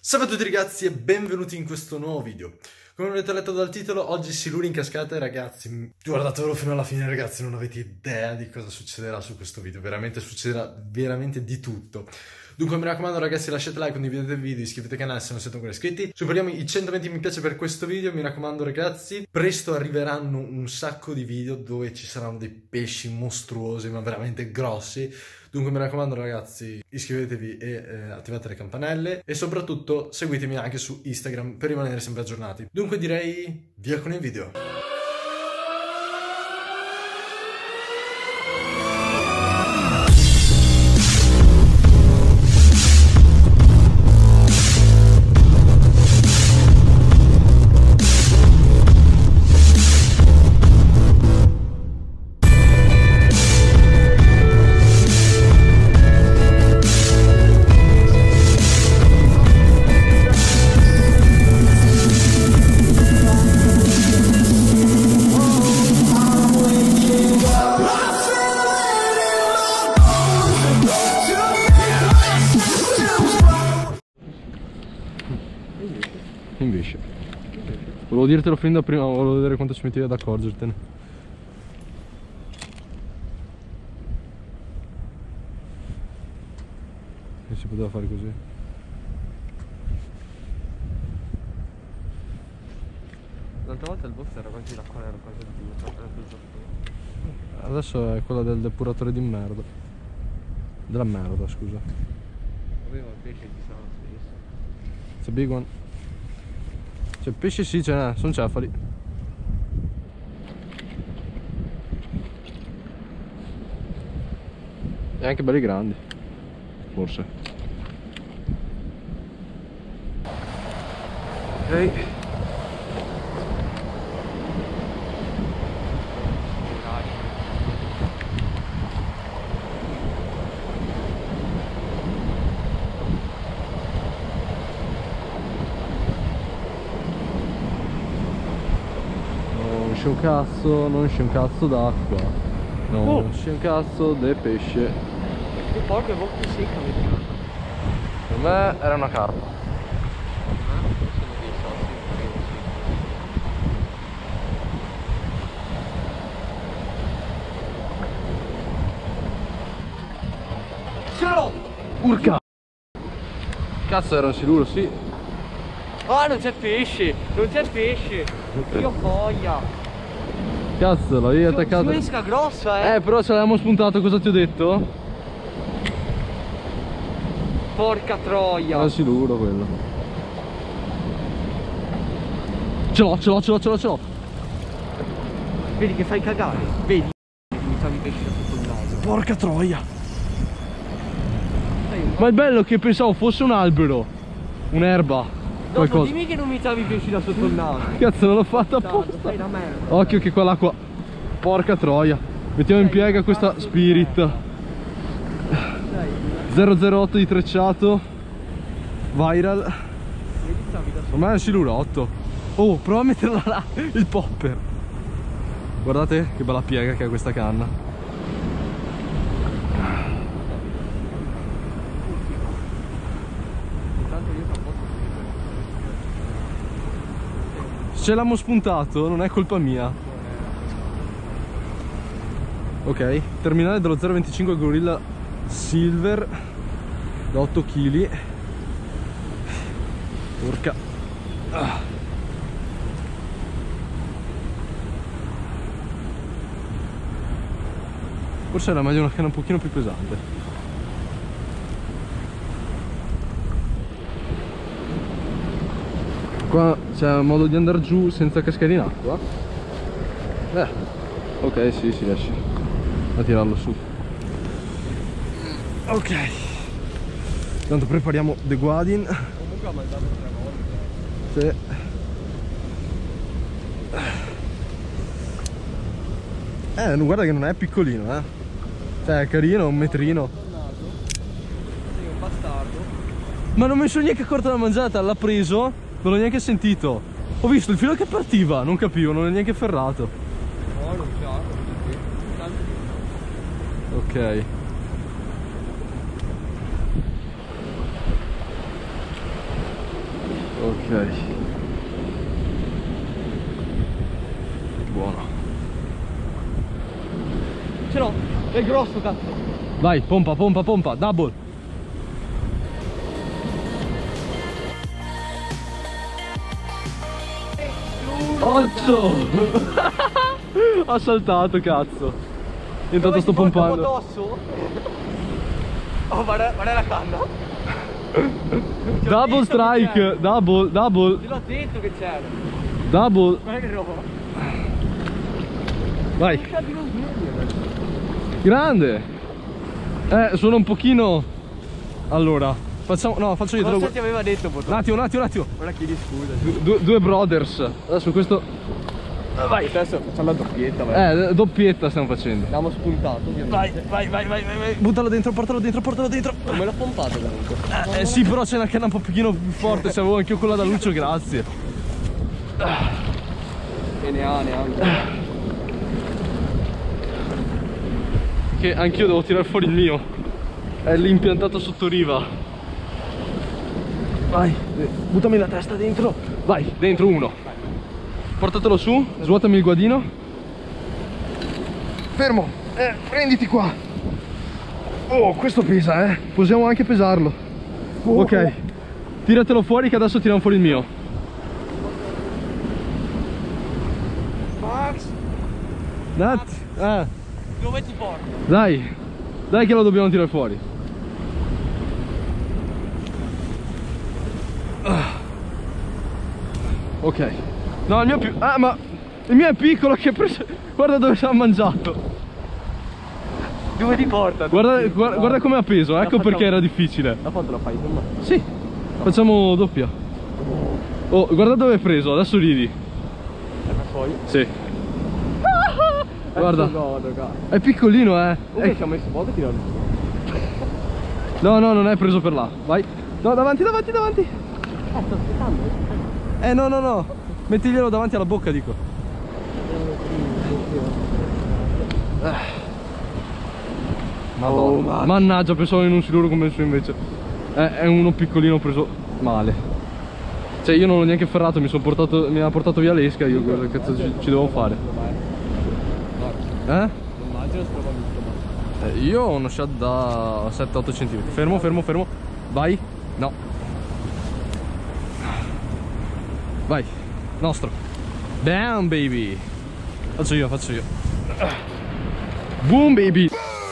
Salve a tutti ragazzi e benvenuti in questo nuovo video. Come avete letto dal titolo, oggi Siluri in cascata e ragazzi, guardatelo fino alla fine ragazzi, non avete idea di cosa succederà su questo video, veramente succederà veramente di tutto. Dunque mi raccomando ragazzi, lasciate like, condividete il video, iscrivetevi al canale se non siete ancora iscritti. Superiamo i 120 mi piace per questo video, mi raccomando ragazzi. Presto arriveranno un sacco di video dove ci saranno dei pesci mostruosi, ma veramente grossi. Dunque mi raccomando ragazzi, iscrivetevi e attivate le campanelle e soprattutto seguitemi anche su Instagram per rimanere sempre aggiornati. Dunque direi via con il video. Invece volevo dirtelo fin da prima, volevo vedere quanto ci mettevi ad accorgertene. E si poteva fare così. L'altra volta il box era quasi la quale era quasi il Adesso è quella del depuratore di merda. Della merda, scusa. aveva il pesce di San stesso. It's a big one. Cioè pesce sì ce n'è, sono cefali. E anche belli grandi, forse. Ok. Non c'è un cazzo d'acqua. No, non c'è un cazzo del pesce. Che porco è molto secca americana. Per me era una carpa. Ce l'ho! Urca! Cazzo era un siluro, sì. Ah, non c'è pesce! Non c'è pesce! Io foglia! Cazzo, l'avevi attaccato. Su esca grossa, Però ce l'avevamo spuntato, cosa ti ho detto? Porca troia! Era siluro quello. Ce l'ho. Vedi che fai cagare? Vedi? Mi stavi pesce sotto il naso. Porca troia! Ma il bello è che pensavo fosse un albero, un'erba. Dopo Qualcosa. dimmi che non mi stavi pesci da sotto il naso. Cazzo, non l'ho fatta Tanto, apposta. fai una merda. Occhio che qua l'acqua. Porca troia. Mettiamo in piega questa Spirit 008 di trecciato Viral. Vedi, stavi da Secondo me è un silurotto. Oh, prova a metterla là, il popper. Guardate che bella piega che ha questa canna. Se l'abbiamo spuntato non è colpa mia. Ok, terminale dello 025 Gorilla Silver da 8 kg. Porca. Forse era meglio una canna un pochino più pesante. Qua c'è modo di andare giù senza cascare in acqua. Ok, sì, si riesce a tirarlo su. Ok. Intanto prepariamo The Guadin. Comunque ha mangiato 3 volte. Sì. Guarda che non è piccolino, Cioè è carino, un metrino. Sei un bastardo. Ma non mi sono neanche accorto della mangiata, l'ha preso, non l'ho neanche sentito. Ho visto il filo che partiva, non capivo, non è neanche ferrato. No, non c'ha. Ok. Ok. Buono. Ce l'ho, è grosso cazzo. Vai, pompa, pompa, pompa, double. Occhio! Ha saltato, cazzo. Intanto sto pompando. Oh, guarda la canna. Double strike, double, double, Te l'ho detto che c'era. double. Guarda che roba. Vai. Grande. Sono un pochino. Allora, facciamo. No, faccio io. Cosa ti aveva detto purtroppo? Un attimo. Ora chiedi scusa. Due brothers. Adesso questo. Vai. Adesso facciamo la doppietta, vai. Doppietta stiamo facendo. Abbiamo spuntato, ovviamente. Vai. Buttalo dentro, portalo dentro. Me l'ho pompato comunque. Sì, però c'è una canna un pochino più forte. Se avevo anch'io quella da Lucio, grazie. E ne ha neanche. Che anch'io devo tirare fuori il mio. È l'impiantato sotto riva. Vai, buttami la testa dentro. Vai, dentro uno. Portatelo su, svuotami il guadino. Fermo, prenditi qua. Oh, questo pesa, possiamo anche pesarlo. Ok, tiratelo fuori che adesso tiriamo fuori il mio. Max, dove ti porto? Dai che lo dobbiamo tirare fuori. Ok. No, il mio è più. Ah, ma il mio è piccolo che ha preso. Guarda dove ci ha mangiato. Dove ti porta? Guarda come ha peso, ecco perché era difficile. La foto la fai insomma? Sì. Facciamo doppia. Oh, guarda dove è preso, adesso ridi. Poi? Sì. Guarda. Godo, È piccolino, ci ho messo poco tirare. No, non è preso per là. Vai. No, davanti. Sto aspettando. No. Mettiglielo davanti alla bocca, dico. Madonna. Mannaggia, pensavo in un siluro come il suo invece. È uno piccolino preso male. Cioè io non l'ho neanche ferrato, mi ha portato via l'esca, io cosa cazzo ci devo fare? Immagino sprova Io ho uno shot da 7-8 cm. Fermo. Vai. No. Vai. Nostro. Bam baby. Faccio io. Boom baby.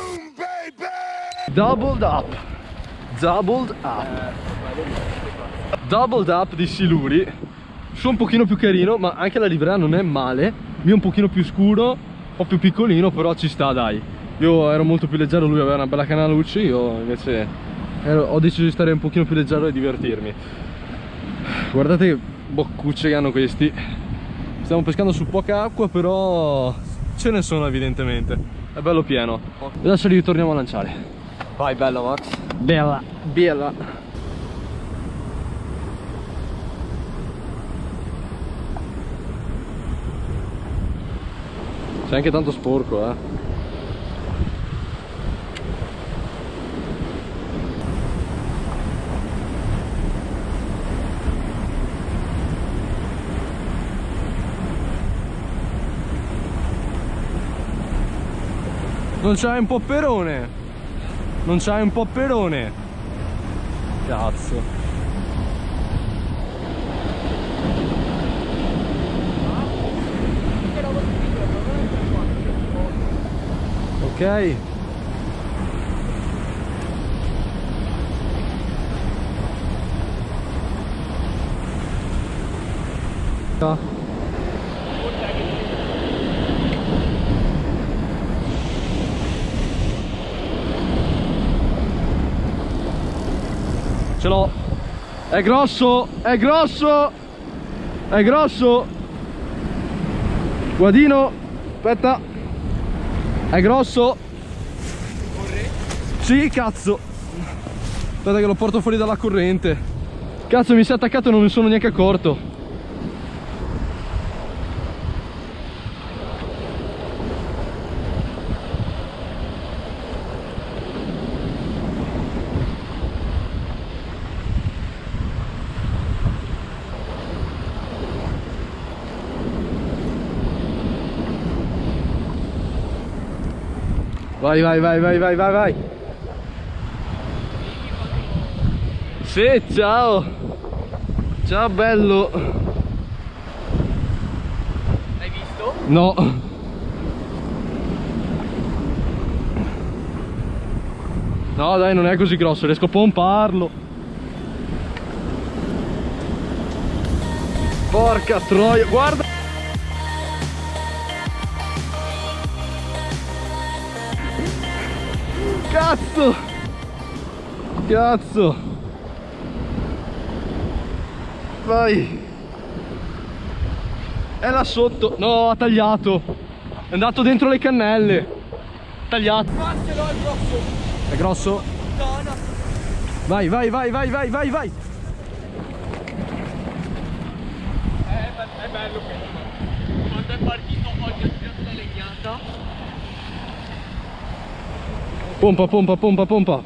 Doubled up. Doubled up di siluri. Sono un pochino più carino, ma anche la livrea non è male. Mio è un pochino più scuro, un po' più piccolino, però ci sta, dai. Io ero molto più leggero, lui aveva una bella canna luce, io invece ho deciso di stare un pochino più leggero e divertirmi. Guardate che boccucce che hanno questi. Stiamo pescando su poca acqua, però ce ne sono evidentemente. È bello pieno. Adesso li ritorniamo a lanciare. Vai, bello Max. Bella. C'è anche tanto sporco, Non c'hai un popperone? Cazzo. Ok. Ce l'ho. È grosso. Guadino. Aspetta. È grosso. Sì, cazzo. Aspetta che lo porto fuori dalla corrente. Cazzo, mi si è attaccato e non mi sono neanche accorto. Vai, vai, vai, vai, vai, vai, vai. Sì, ciao. Ciao bello. L'hai visto? No. No dai, non è così grosso, riesco a pomparlo. Porca troia, guarda. Cazzo. Cazzo. Vai. È là sotto. No, ha tagliato. È andato dentro le cannelle. Tagliato. Faccelo, è grosso. È grosso? No, no. Vai, vai, vai, vai, vai, vai, vai. È bello questo. Quando è partito oggi è più legnata. Pompa, pompa, pompa, pompa.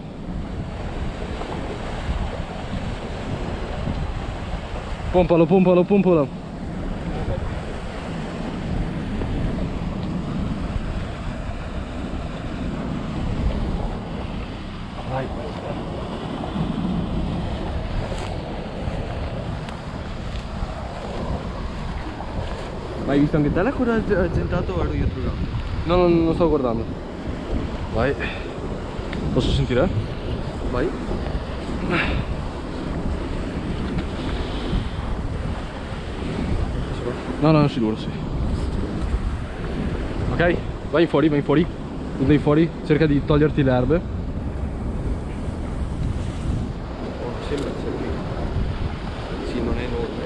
Pompalo, pompalo, pompalo. Vai. Ma hai visto anche te la coda argentato o ero io trullato? No, no, non sto guardando. Vai. Posso sentire? Vai. No, no, non si dura, sì. Ok, vai fuori, vai fuori. Tu vai fuori, cerca di toglierti le erbe. Oh, sembra qui. Sì, non è enorme.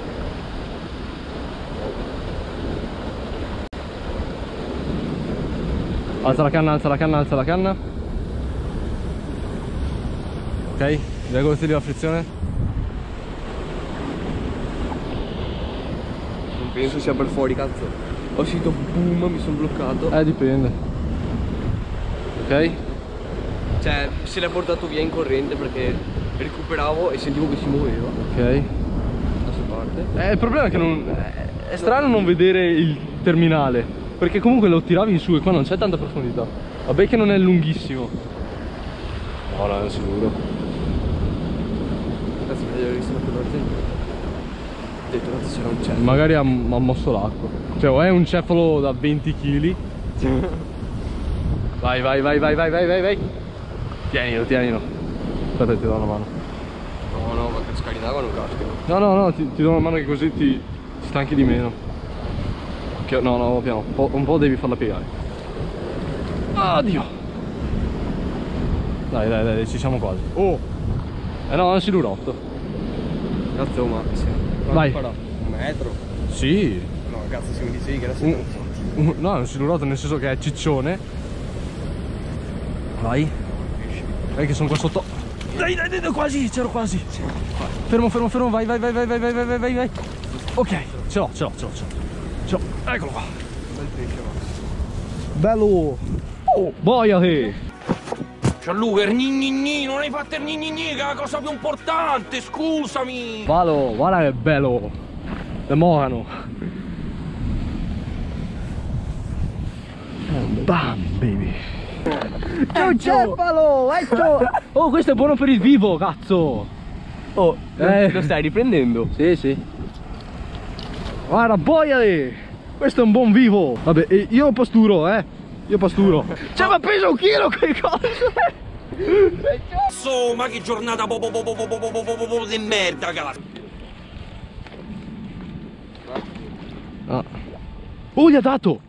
Alza la canna, alza la canna, alza la canna. Ok, regolati la frizione. Non penso sia per fuori, cazzo. Ho sentito boom, mi sono bloccato. Dipende. Ok. Cioè, se l'ha portato via in corrente perché recuperavo e sentivo che si muoveva. Ok. Da questa parte. Il problema è che non... è strano non vedere il terminale, perché comunque lo tiravi in su e qua non c'è tanta profondità. Vabbè che non è lunghissimo. No, no, è sicuro. Cazzo, mi avevo visto quello argento. Ho detto, cazzo, c'era un cielo. Magari ha mosso l'acqua. Cioè, o è un cefalo da 20 kg. Vai, vai, vai, vai, vai, vai, vai, vai. Tienilo, tienilo. Aspetta, ti do una mano. No, no, ma cascare in acqua non cascano. No, no, no, ti do una mano che così ti stanchi di meno. No, no, piano. Un po' devi farla piegare. Addio. Dai, dai, dai, ci siamo quasi. Oh. No, è un silurotto. Cazzo, ma sì. Vai. Farà? Un metro? Sì. No, cazzo, se mi dicevi che era 70 cm. No, è un silurotto nel senso che è ciccione. Vai. Dai che sono qua sotto. Dai, dai, dai, quasi, c'ero quasi. Fermo, fermo, fermo, vai, vai, vai, vai, vai, vai, vai, vai, vai. Ok, ce l'ho, ce l'ho, ce l'ho, ce l'ho. Eccolo qua. Bel pesce, ma. Bello. Oh, boia che. Gianluca, il gni, non hai fatto il gni, che è la cosa più importante, scusami! Valo, guarda che bello. Le mohano. Bam, baby. È un cefalo, ecco. Oh, questo è buono per il vivo, cazzo. Oh, lo stai riprendendo? Sì, sì. Guarda, boia lì. Questo è un buon vivo. Vabbè, io pasturo, Io pasturo. Cioè, ma pesa 1 chilo quel coso. Cazzo, ma che giornata di merda, cazzo! Ah. Oh, gli ha dato.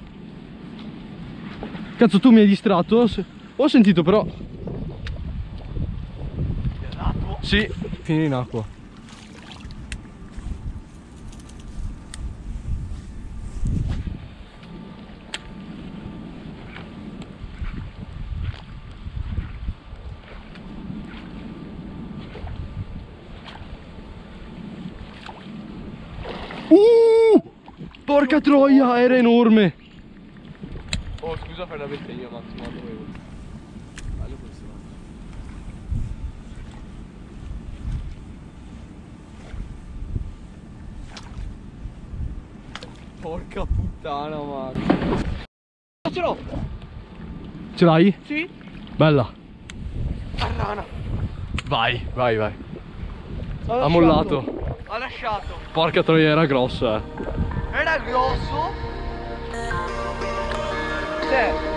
Cazzo, tu mi hai distratto. Ho sentito però. Gli ha dato? Sì, finì in acqua. Porca troia, era enorme. Oh, scusa per la bestemmia, Max, ma dovevo. Bello questo. Porca puttana, Max. Ce l'ho. Ce l'hai? Sì. Bella. A rana. Vai, vai, vai. Ha Ha lasciato. mollato. Ha lasciato. Porca troia, era grosso, Era grosso. Sì.